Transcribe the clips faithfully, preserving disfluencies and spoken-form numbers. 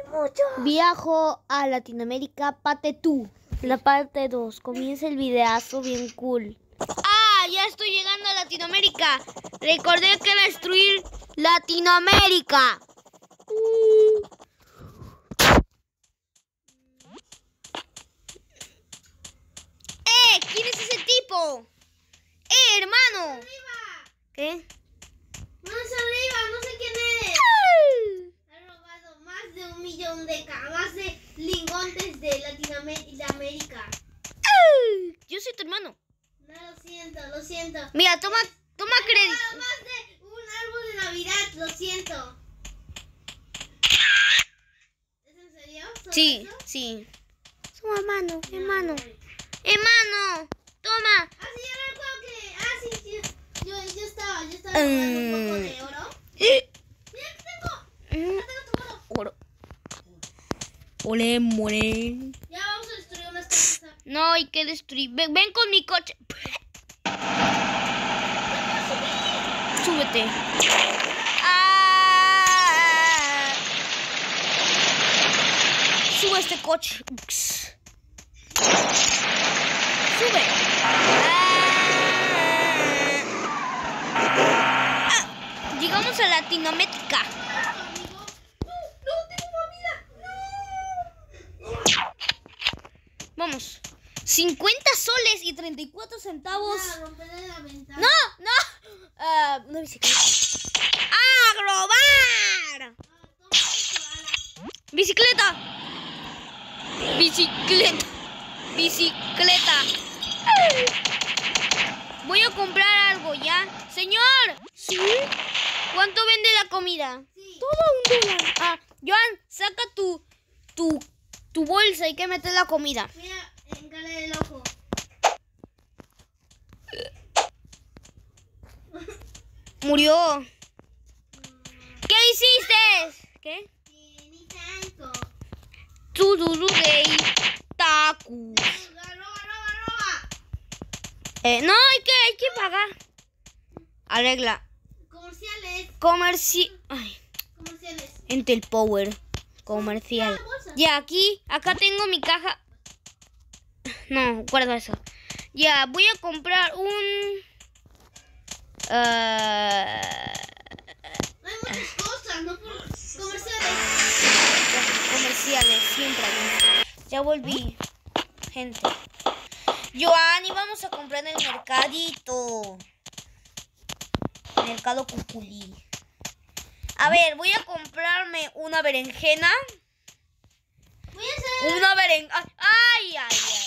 muchos. Viajo a Latinoamérica, parte dos. La parte dos. Comienza el videazo bien cool. ¡Ah! Ya estoy llegando a Latinoamérica. Recordé que destruir Latinoamérica. Uh. ¡Eh! ¿Quién es ese tipo? ¡Eh, hermano! ¡Arriba! ¿Qué? ¡Más arriba! No sé quién eres. Ha robado más de un millón de ca- más de lingotes de Latinoamérica. Yo soy tu hermano. No, lo siento, lo siento. Mira, toma, toma Ha crédito. robado más de un árbol de Navidad, lo siento. ¿Es en serio? ¿Solo Sí, eso? sí. Su hermano, No, hermano. no. Hermano, toma. Ah, sí, yo recuerdo que... Ah, sí, sí. Yo, yo estaba, yo estaba robando un poco de oro. Mira, ¿qué tengo? Acá tengo tu oro. Oro. Ole, more. Ya vamos a destruir unas casas. No, hay que destruir. Ven, ven con mi coche. Súbete. Ah. Sube este coche. Sube. Ah. Ah. Llegamos a Latinoamérica. Amigo. No, no tengo familia. No. Vamos. cincuenta soles y treinta y cuatro centavos. Ya, romperé la ventana. No, no. Ah, una bicicleta. ¡Ah, robar! Ah, toma esto, Ana. Bicicleta. Bicicleta. Bicicleta. Voy a comprar algo ya. Señor. ¿Sí? ¿Cuánto vende la comida? Sí. Todo un dólar. Ah, Joan, saca tu, tu, tu bolsa. Hay que meter la comida. Mira, encale el ojo. Murió. ¿Qué hiciste? ¿Qué? Sí, ni tanto. Tururu gay. Taku. Roba, roba, roba, roba. Eh, no, hay que, hay que pagar. Arregla. Comerciales. Comerci... Ay, Comerciales. Intel Power. Comercial. Ah, bolsa. Ya, aquí, acá tengo mi caja. No, guarda eso. Ya, voy a comprar un... ah, Hay muchas cosas, no por comerciales. comerciales, siempre hay. Ya volví, gente. Joanny, vamos a comprar en el mercadito. Mercado Cuculí. A ver, voy a comprarme una berenjena. Voy a hacer... Una berenjena. Ay, ay, ay.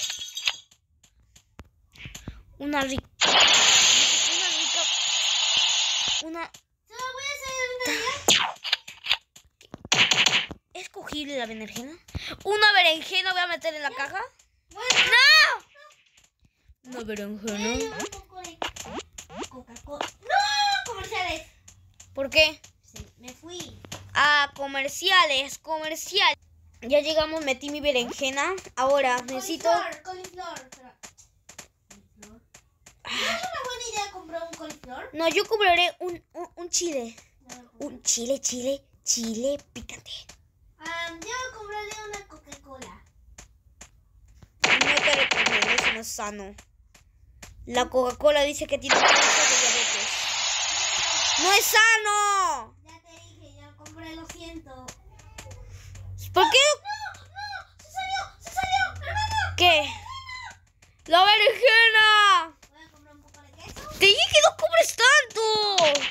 Una rica. Una rica. Una. Solo voy a hacer una idea. ¿Es cogible la berenjena? Una berenjena voy a meter en la caja. Bueno, ¡No! Una voy a berenjena. llevar un poco de Coca-Cola. ¡No! Comerciales. ¿Por qué? Sí, me fui. Ah, comerciales, comercial. Ya llegamos, metí mi berenjena. Ahora necesito. Coliflor, coliflor. Espera. Coliflor. ¿No es una buena idea comprar un coliflor? No, yo compraré un, un, un chile. Ya lo compré. Un chile, chile, chile picante. Ah, yo compraré una Coca-Cola. No te recomiendo, eso no es sano. La Coca-Cola dice que tiene cáncer de diabetes. ¡No es sano! Ya te dije, ya lo compré, lo siento. ¿Por qué? ¡No! ¡No! ¡Se salió! ¡Se salió! ¡Hermano! ¿Qué? ¡La berenjena! Voy a comprar un poco de queso. Te dije que no compres tanto.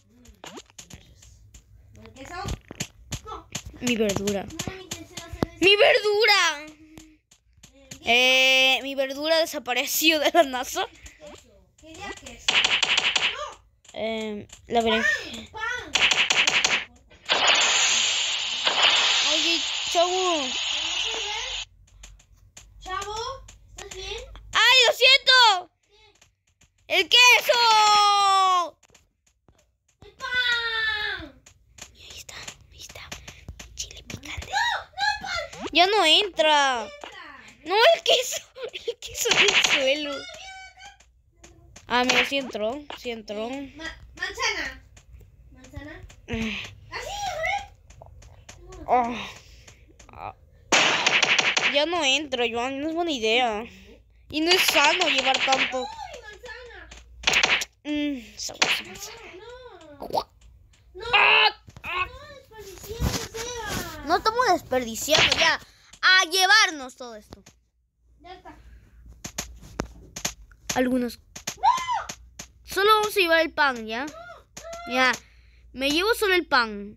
¿El queso? No, Mi verdura. no era mi intención hacer eso. ¡Mi verdura! Eh, ¿qué Eh, mi verdura desapareció de la NASA. queso? Quería queso. ¡No! Eh, la berenjena. ¡Pan! Oye, chavo. ¿Me sirve? Chavo, ¿estás bien? ¡Ay, lo siento! ¡El queso! ¡El pan! Ahí está, ahí está. Chile picante. ¡No! ¡No, el pan! Ya no entra. ¡Entra! No, el queso. El queso en el suelo. Ah, mira, sí entró. Sí entró. Ma- manzana. ¿Manzana? Mm. ¿Así, hombre? Oh. Ya no entra, Joan. No es buena idea. Y no es sano llevar tanto. Mmm, sabor de manzana. No, no. ¡Ah! No, desperdiciando, Seba. No estamos desperdiciando ya. A llevarnos todo esto. Ya está. Algunos. Solo vamos a llevar el pan, ¿ya? Ya. Me llevo solo el pan.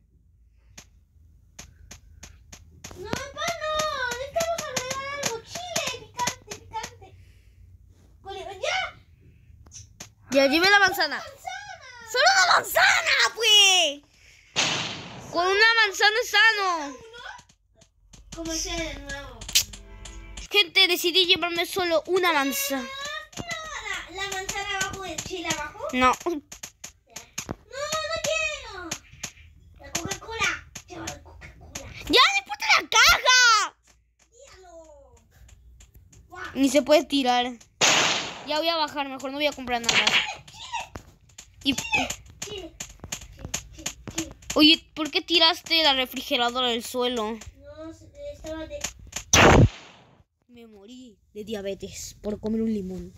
No, pan no. Necesitamos agregar algo. Chile, picante, picante. Cole- ¡Ya! Ya llevé la manzana. ¡Manzana! ¡Solo una manzana, pues! Con una manzana es sano. Comencé de nuevo. Gente, decidí llevarme solo una manzana. No, la, la manzana abajo del chile abajo. No. No, no quiero. La Coca-Cola. Lleva la Coca-Cola. ¡Ya después de la caja! Tíralo. Guau. Ni se puede tirar. Ya voy a bajar, mejor no voy a comprar nada. Y, Chile, chile, chile, chile. oye, ¿por qué tiraste la refrigeradora del suelo? No, estaba de... Me morí de diabetes por comer un limón.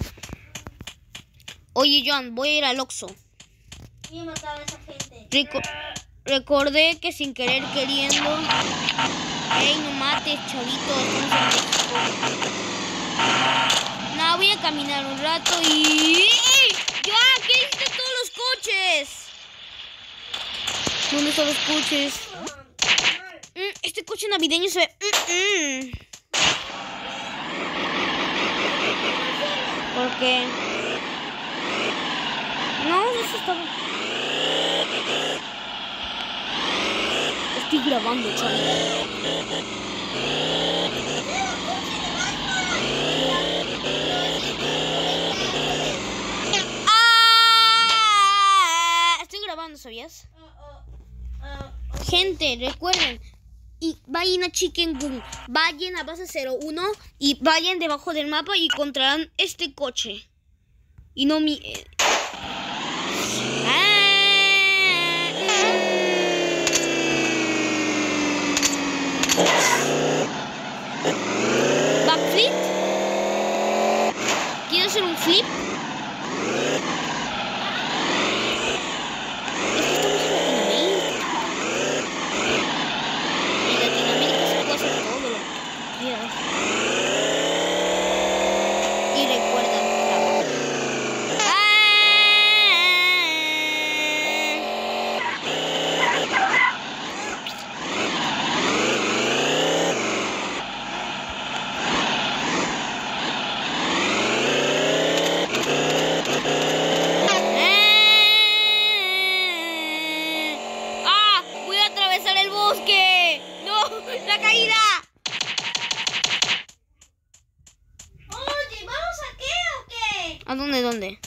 Oye, Joan, voy a ir al Oxxo. Voy a matar a esa gente. Reco- recordé que sin querer queriendo... ¡Ey, no mates, chavito! Estamos en México. No, voy a caminar un rato y... ¡Joan, qué hiciste todos los coches! ¿Dónde están los coches? Mm, este coche navideño se ve... Mm, mm. ¿Por qué? No, eso estaba... Estoy grabando, chaval. ¡Ah! Estoy grabando, ¿sabías? Gente, recuerden, y vayan a Chicken Gun, vayan a base cero uno y vayan debajo del mapa y encontrarán este coche. Y no mi... eh. ¿Backflip? ¿Quieres hacer un flip? ¡La caída! Oye, ¿vamos a qué o qué? ¿A dónde, dónde?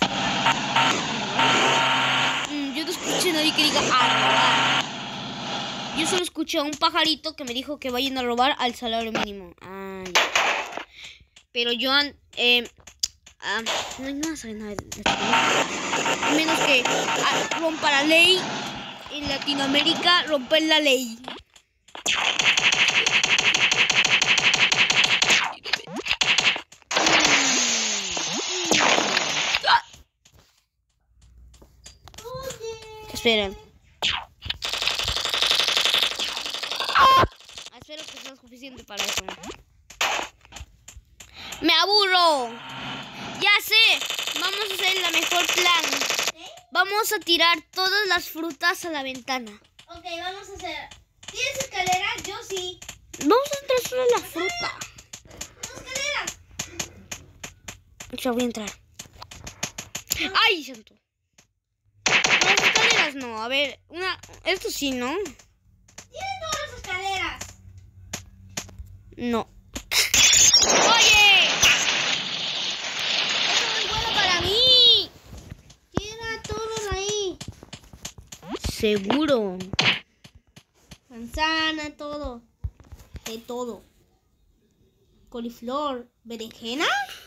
Mm, yo no escuché a nadie que diga a robar. Yo solo escuché a un pajarito que me dijo que vayan a robar al salario mínimo. Ay. Pero Joan, eh, ah, no hay nada, sabe nada de Latinoamérica. A menos que ah, rompa la ley. En Latinoamérica, romper la ley. Esperen. Espero que sea suficiente para eso. ¡Me aburro! Ya sé. Vamos a hacer la mejor plan. ¿Eh? Vamos a tirar todas las frutas a la ventana. Ok, vamos a hacer... ¿Tienes escaleras? Yo sí. Vamos a entrar solo la fruta. ¿No escaleras? Ya voy a entrar. ¡Ay, santo! Las escaleras no. A ver, una... Esto sí, ¿no? Tiene todas las escaleras. No. ¡Oye! Eso no es bueno para mí. Tira todos ahí. Seguro. Manzana, todo. De todo. Coliflor. ¿Berenjena?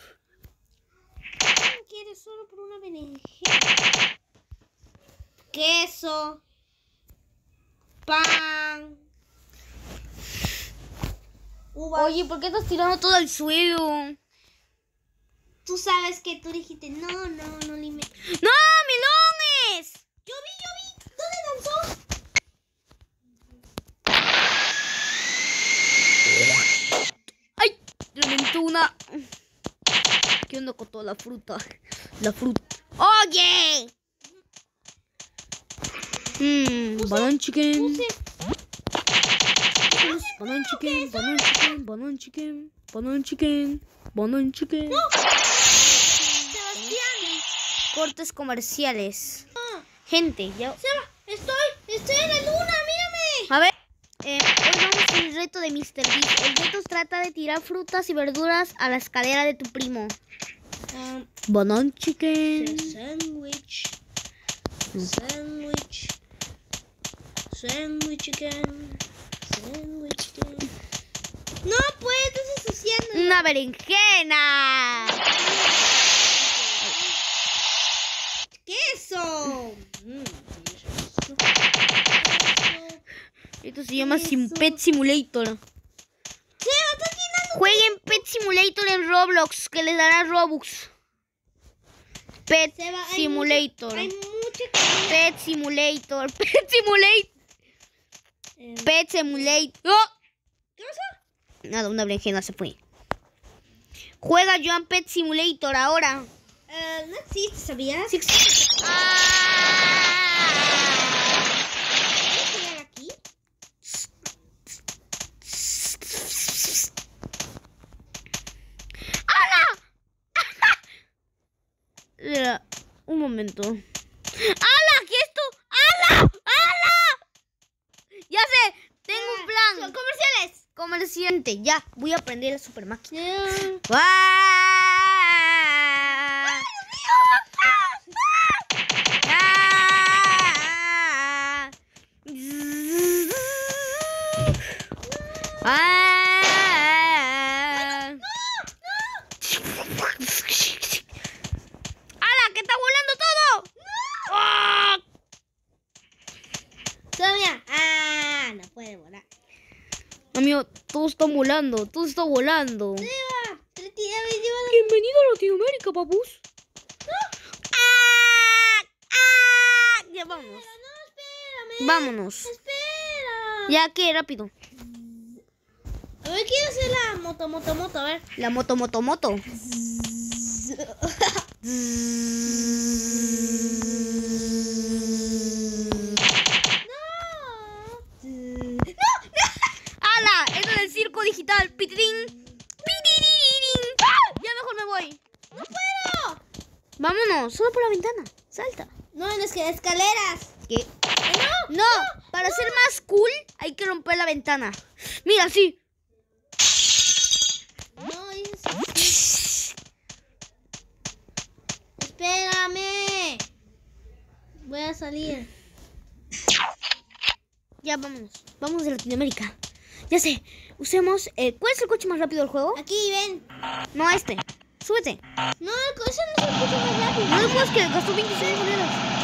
¿Quién quiere solo por una berenjena? Queso. Pan. uvas. Oye, ¿por qué estás tirando todo al suelo? Tú sabes que tú dijiste, no, no, no lime. ¡No, melones! Yo vi, yo vi. ¿Dónde lanzó? ¡Ay! Reventó una. ¿Qué onda con toda la fruta? La fruta. ¡Oye! Mmm, banana chicken. Puse. Banana chicken, banana chicken, banana chicken, banana chicken, banana chicken. Sebastián. Cortes comerciales. No. Gente, ya. Seba, estoy, estoy en la luna, mírame. A ver, eh, hoy vamos con el reto de míster Beast. El reto trata de tirar frutas y verduras a la escalera de tu primo. Um, Banana chicken. Sandwich. Sandwich. Sandwich chicken. Sandwich chicken. No, pues, estás ensuciando. Una berenjena. ¡Queso! Esto se llama Sim Pet Simulator. Seba, estás llenando. Jueguen Pet Simulator en Roblox, que les dará Robux. Pet Seba, hay Simulator. mucha- Hay mucha comida. Pet Simulator. Pet Simulator. Eh, Pet Simulator. ¡Oh! ¿Qué pasó? Nada, una berenjena se fue. Juega Joan Pet Simulator ahora. Eh, no existe, ¿sabías? Sí existe. ¡Ah! ¿Puedes jugar aquí? ¡Hala! Mira, un momento. ¡Hala! ¿Qué es esto? ¡Hala! ¡Hala! Ya sé, tengo un Son plan. comerciales. Comerciante, ya, voy a aprender la super máquina. Yeah. ¡Ah! ¡Ah! ¡Ah! ¡Hala! ¡Que está volando todo! ¡Ah! Todavía. Ah, no puede volar. Amigo, todos están volando, todos están volando. Seba, retira, llévalo. Bienvenido a Latinoamérica, papus. ¡Ah! ¡Ah! Ya vámonos. No, espérame. Vámonos. Espera. Ya que rápido. A ver, quiero hacer la moto, moto, moto. A ver. La moto, moto, moto. ¡Hala! ¡Eso es el circo digital! ¡Pitirín! ¡Pitirín! ¡Ah! Ya mejor me voy. ¡No puedo! Vámonos, solo por la ventana. Salta. No, en las que- escaleras. ¿Qué? No, No, para ser más cool hay que romper la ventana. Mira, sí. no, dices así. Espérame. Voy a salir. Ya, vámonos. Vamos de Latinoamérica. Ya sé. Usemos... Eh, ¿cuál es el coche más rápido del juego? Aquí, ven. No, este. Súbete. No, el coche no es el coche más rápido. No le puedes que gastó veintiséis monedas.